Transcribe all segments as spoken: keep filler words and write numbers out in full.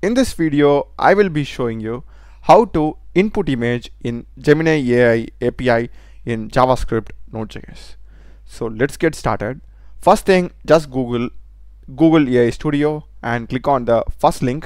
In this video, I will be showing you how to input image in Gemini A I A P I in JavaScript Node.js. So let's get started. First thing, just Google Google A I Studio and click on the first link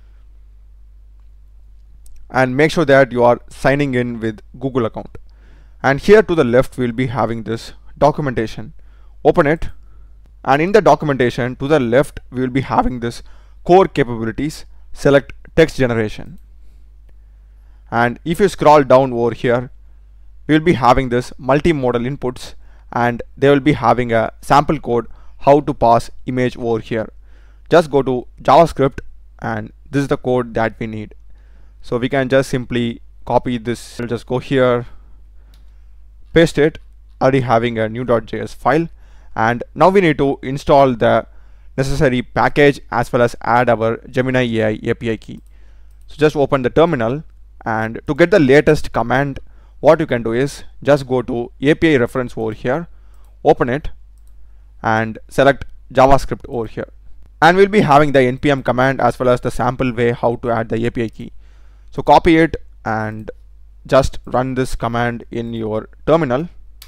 and make sure that you are signing in with Google account. And here to the left, we'll be having this documentation. Open it, and in the documentation to the left, we will be having this core capabilities. Select text generation, and if you scroll down over here, we will be having this multimodal inputs, and they will be having a sample code how to pass image over here. Just go to JavaScript, and this is the code that we need. So we can just simply copy this. We'll just go here, paste it, already having a new.js file, and now we need to install the necessary package as well as add our Gemini A I A P I key. So just open the terminal, and to get the latest command, what you can do is just go to A P I reference over here, open it, and select JavaScript over here, and we'll be having the npm command as well as the sample way how to add the A P I key. So copy it and just run this command in your terminal.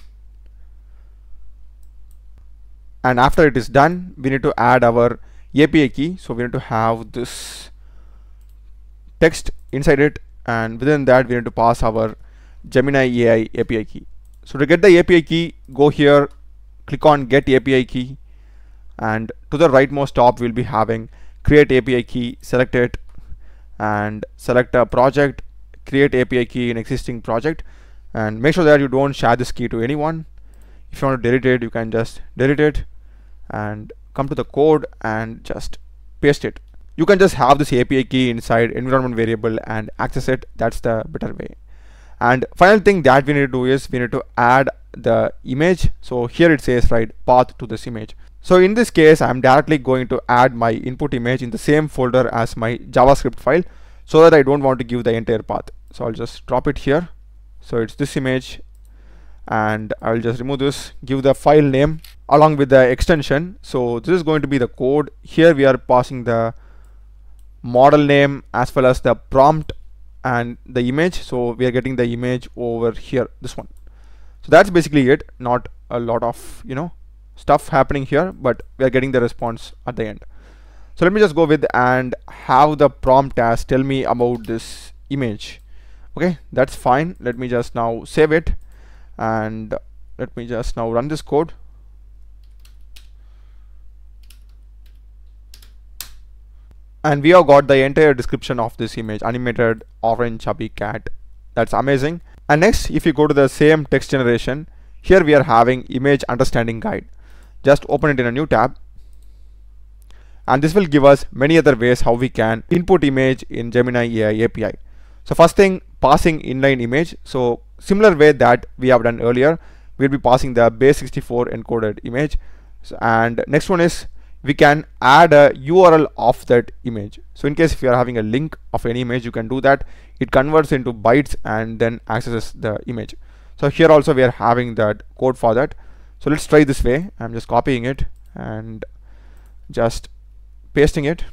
And after it is done, we need to add our A P I key. So we need to have this text inside it, and within that we need to pass our Gemini A I A P I key. So to get the A P I key, go here, click on get A P I key, and to the rightmost top we'll be having create A P I key. Select it and select a project, create A P I key in existing project, and make sure that you don't share this key to anyone. If you want to delete it, you can just delete it and come to the code and just paste it. You can just have this A P I key inside environment variable and access it. That's the better way. And final thing that we need to do is we need to add the image. So here it says right path to this image. So in this case, I'm directly going to add my input image in the same folder as my JavaScript file, so that I don't want to give the entire path. So I'll just drop it here. So it's this image, and I'll just remove this, give the file name along with the extension. So this is going to be the code. Here we are passing the model name as well as the prompt and the image. So we are getting the image over here, this one. So that's basically it. Not a lot of you know stuff happening here, but we are getting the response at the end. So let me just go with and have the prompt as tell me about this image. Okay, that's fine. Let me just now save it, and let me just now run this code. And we have got the entire description of this image: animated orange chubby cat. That's amazing. And next, if you go to the same text generation, here we are having image understanding guide. Just open it in a new tab, and this will give us many other ways how we can input image in Gemini A I A P I. So first thing, passing inline image. So similar way that we have done earlier, we'll be passing the base sixty-four encoded image. So, and next one is we can add a U R L of that image. So in case if you are having a link of any image, you can do that. It converts into bytes and then accesses the image. So here also we are having that code for that. So let's try this way. I'm just copying it and just pasting it.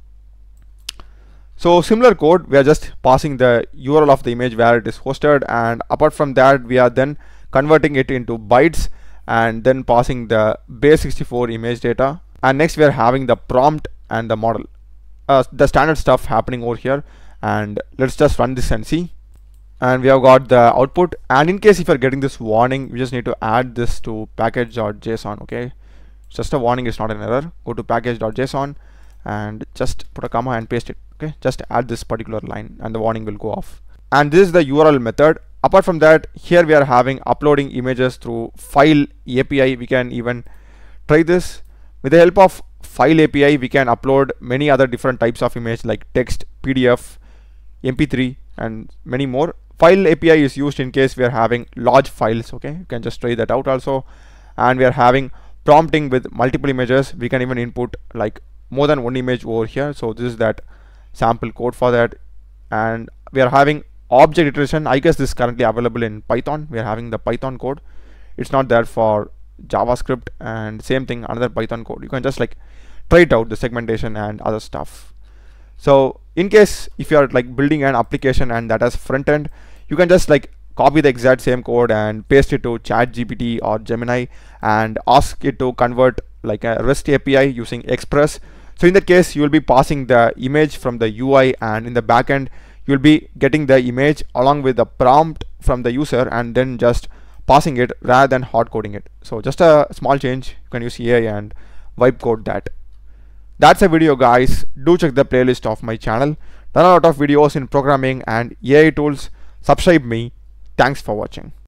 So similar code, we are just passing the U R L of the image where it is hosted, and apart from that we are then converting it into bytes and then passing the base sixty-four image data. And next we are having the prompt and the model, uh, the standard stuff happening over here. And let's just run this and see. And we have got the output. And in case if you're getting this warning, you just need to add this to package.json. Okay, it's just a warning, it's not an error. Go to package.json and just put a comma and paste it. Okay, just add this particular line and the warning will go off. And this is the U R L method. Apart from that, here we are having uploading images through file A P I. We can even try this. With the help of file A P I, we can upload many other different types of image like text, P D F, M P three, and many more. File A P I is used in case we are having large files. Okay, you can just try that out also. And we are having prompting with multiple images. We can even input like more than one image over here. So this is that sample code for that. And we are having object iteration. I guess this is currently available in Python. We are having the Python code. It's not there for JavaScript, and same thing, another Python code. You can just like try it out, the segmentation and other stuff. So In case if you are like building an application and that has front end, you can just like copy the exact same code and paste it to ChatGPT or Gemini and ask it to convert like a REST A P I using Express. So in that case, you will be passing the image from the U I, and in the backend you will be getting the image along with the prompt from the user and then just passing it rather than hard coding it. So just a small change, you can use A I and vibe code that. That's a video, guys. Do check the playlist of my channel. There are a lot of videos in programming and A I tools. Subscribe me. Thanks for watching.